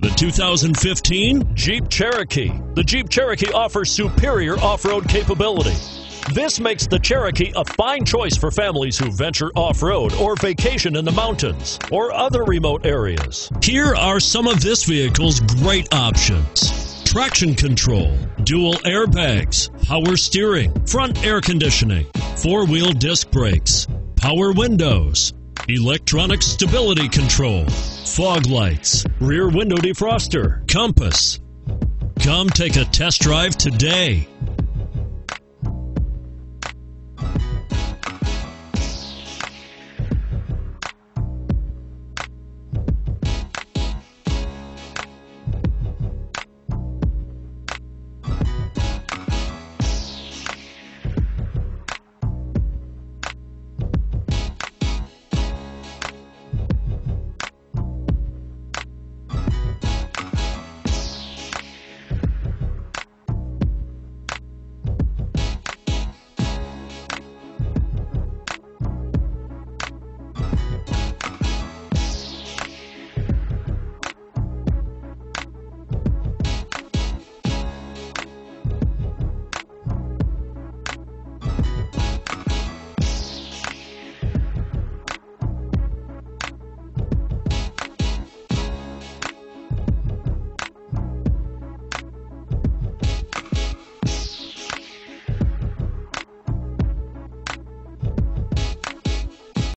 The 2015 Jeep Cherokee. The Jeep Cherokee offers superior off-road capability. This makes the Cherokee a fine choice for families who venture off-road or vacation in the mountains or other remote areas. Here are some of this vehicle's great options: traction control, dual airbags, power steering, front air conditioning, four-wheel disc brakes, power windows, electronic stability control, fog lights, rear window defroster, compass. Come take a test drive today.